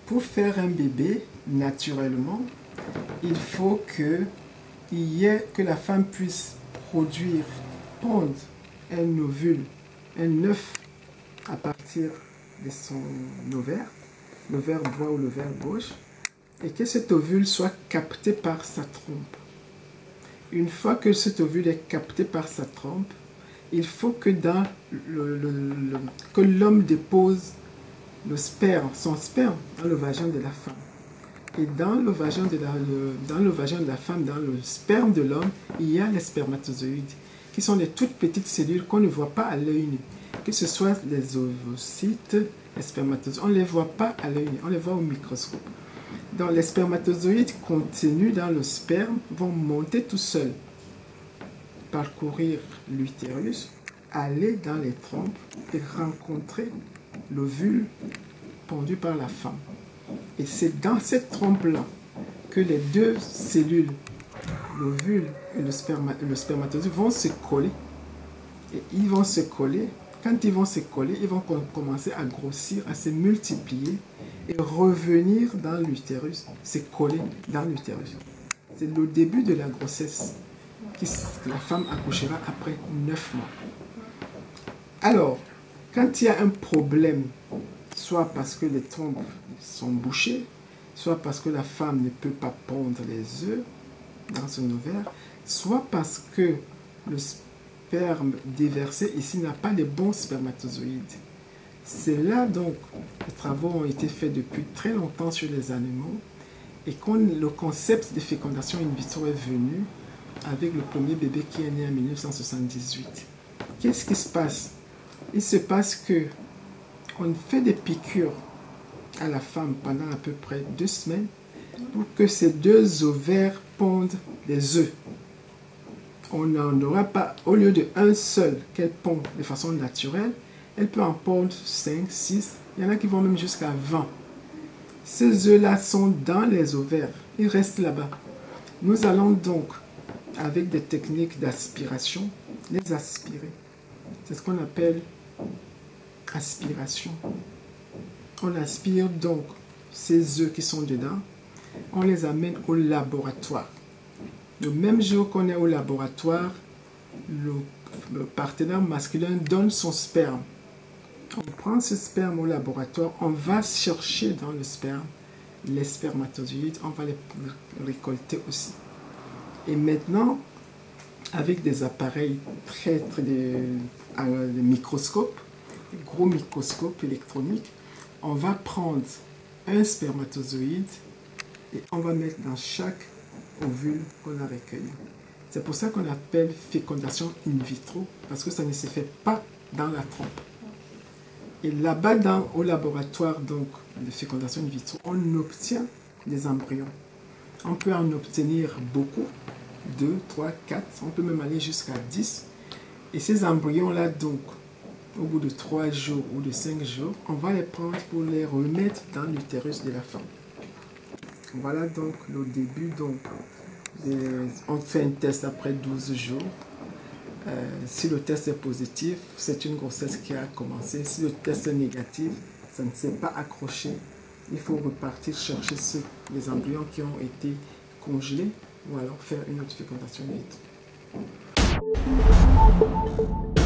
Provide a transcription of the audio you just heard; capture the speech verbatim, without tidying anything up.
pour faire un bébé, naturellement, il faut que, il y ait, que la femme puisse produire, pondre un ovule, un œuf à partir de son ovaire, l'ovaire droit ou l'ovaire gauche, et que cet ovule soit capté par sa trompe. Une fois que cet ovule est capté par sa trompe, il faut que dans le, le, le, que l'homme dépose le sperme, son sperme dans le vagin de la femme. Et dans le vagin de la, le, dans le vagin de la femme, dans le sperme de l'homme, il y a les spermatozoïdes, qui sont des toutes petites cellules qu'on ne voit pas à l'œil nu. Que ce soit les ovocytes, les spermatozoïdes, on ne les voit pas à l'œil nu, on les voit au microscope. Donc les spermatozoïdes contenus dans le sperme vont monter tout seuls, parcourir l'utérus, aller dans les trompes et rencontrer l'ovule pondu par la femme. Et c'est dans cette trompe-là que les deux cellules, l'ovule et le, sperma, le spermatozoïde, vont se coller. Et ils vont se coller. Quand ils vont se coller, ils vont commencer à grossir, à se multiplier et revenir dans l'utérus, se coller dans l'utérus. C'est le début de la grossesse. Qui, la femme accouchera après neuf mois. Alors, quand il y a un problème, soit parce que les trompes sont bouchées, soit parce que la femme ne peut pas pondre les œufs dans son ovaire, soit parce que le sperme déversé ici n'a pas les bons spermatozoïdes. C'est là donc, les travaux ont été faits depuis très longtemps sur les animaux, et quand le concept de fécondation in vitro est venu, avec le premier bébé qui est né en mille neuf cent soixante-dix-huit. Qu'est-ce qui se passe? Il se passe que on fait des piqûres à la femme pendant à peu près deux semaines pour que ces deux ovaires pondent des œufs. On n'en aura pas, au lieu de un seul qu'elle pond de façon naturelle, elle peut en pondre cinq, six, il y en a qui vont même jusqu'à vingt. Ces œufs-là sont dans les ovaires, ils restent là-bas. Nous allons donc, avec des techniques d'aspiration, les aspirer. C'est ce qu'on appelle aspiration. On aspire donc ces œufs qui sont dedans, on les amène au laboratoire. Le même jour qu'on est au laboratoire, le, le partenaire masculin donne son sperme. On prend ce sperme au laboratoire, on va chercher dans le sperme les spermatozoïdes, on va les récolter aussi. Et maintenant, avec des appareils très, très de, euh, de microscopes, des gros microscopes électroniques, on va prendre un spermatozoïde et on va mettre dans chaque ovule qu'on a recueilli. C'est pour ça qu'on appelle fécondation in vitro, parce que ça ne se fait pas dans la trompe. Et là-bas, au laboratoire donc, de fécondation in vitro, on obtient des embryons. On peut en obtenir beaucoup, deux, trois, quatre, on peut même aller jusqu'à dix. Et ces embryons-là, donc, au bout de trois jours ou de cinq jours, on va les prendre pour les remettre dans l'utérus de la femme. Voilà donc le début. Donc, des, on fait un test après douze jours. Euh, si le test est positif, c'est une grossesse qui a commencé. Si le test est négatif, ça ne s'est pas accroché. Il faut repartir chercher ceux, les embryons qui ont été congelés ou alors faire une autre fécondation in vitro.